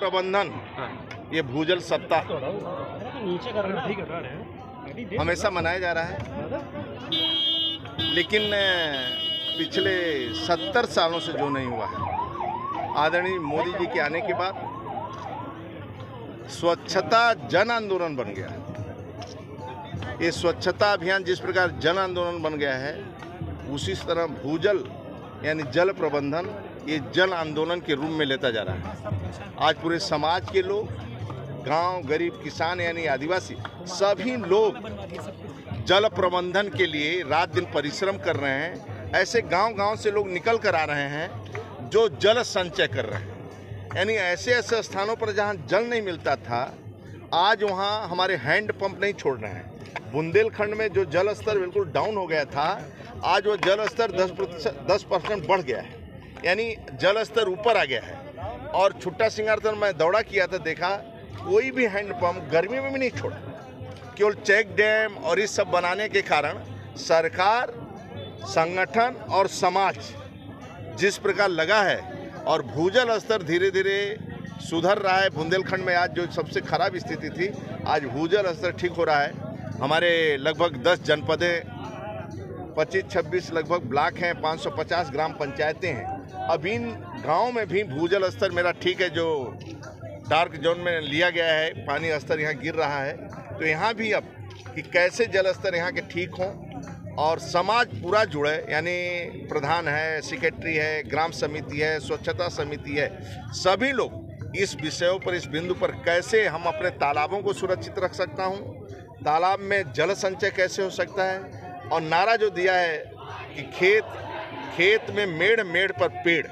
प्रबंधन, ये भूजल सप्ताह हमेशा मनाया जा रहा है, लेकिन पिछले 70 सालों से जो नहीं हुआ है, आदरणीय मोदी जी के आने के बाद स्वच्छता जन आंदोलन बन गया है। ये स्वच्छता अभियान जिस प्रकार जन आंदोलन बन गया है, उसी तरह भूजल यानी जल प्रबंधन ये जन आंदोलन के रूप में लेता जा रहा है। आज पूरे समाज के लोग, गांव, गरीब, किसान यानी आदिवासी, सभी लोग जल प्रबंधन के लिए रात दिन परिश्रम कर रहे हैं। ऐसे गांव-गांव से लोग निकल कर आ रहे हैं जो जल संचय कर रहे हैं, यानी ऐसे ऐसे स्थानों पर जहां जल नहीं मिलता था, आज वहां हमारे हैंड पंप नहीं छोड़ रहे हैं। बुंदेलखंड में जो जल स्तर बिल्कुल डाउन हो गया था, आज वो जल स्तर 10% बढ़ गया है, यानी जल स्तर ऊपर आ गया है। और छुट्टा सिंगारतर मैं दौड़ा किया था, देखा कोई भी हैंड पंप गर्मी में भी नहीं छोड़ा। केवल चेक डैम और ये सब बनाने के कारण सरकार, संगठन और समाज जिस प्रकार लगा है और भूजल स्तर धीरे धीरे सुधर रहा है। बुंदेलखंड में आज जो सबसे खराब स्थिति थी, आज भूजल स्तर ठीक हो रहा है। हमारे लगभग 10 जनपदें, 25-26 लगभग ब्लॉक हैं, 550 ग्राम पंचायतें हैं। अब इन गाँव में भी भूजल स्तर मेरा ठीक है, जो डार्क जोन में लिया गया है, पानी स्तर यहाँ गिर रहा है। तो यहाँ भी अब कि कैसे जल स्तर यहाँ के ठीक हों और समाज पूरा जुड़े, यानी प्रधान है, सेक्रेटरी है, ग्राम समिति है, स्वच्छता समिति है, सभी लोग इस विषयों पर, इस बिंदु पर कैसे हम अपने तालाबों को सुरक्षित रख सकता हूँ, तालाब में जल संचय कैसे हो सकता है। और नारा जो दिया है कि खेत में मेड़, मेड़ पर पेड़,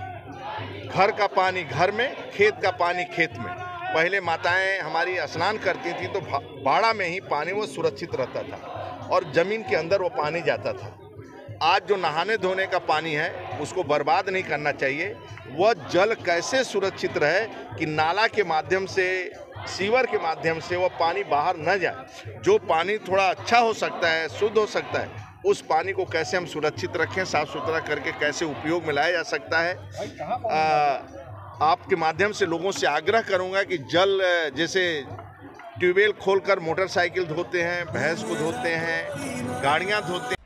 घर का पानी घर में, खेत का पानी खेत में। पहले माताएं हमारी स्नान करती थी तो बाड़ा में ही पानी वो सुरक्षित रहता था और ज़मीन के अंदर वो पानी जाता था। आज जो नहाने धोने का पानी है उसको बर्बाद नहीं करना चाहिए। वह जल कैसे सुरक्षित रहे कि नाला के माध्यम से, सीवर के माध्यम से वह पानी बाहर न जाए। जो पानी थोड़ा अच्छा हो सकता है, शुद्ध हो सकता है, उस पानी को कैसे हम सुरक्षित रखें, साफ़ सुथरा करके कैसे उपयोग में लाया जा सकता है। आपके माध्यम से लोगों से आग्रह करूंगा कि जल, जैसे ट्यूबवेल खोलकर मोटरसाइकिल धोते हैं, भैंस को धोते हैं, गाड़ियां धोते हैं।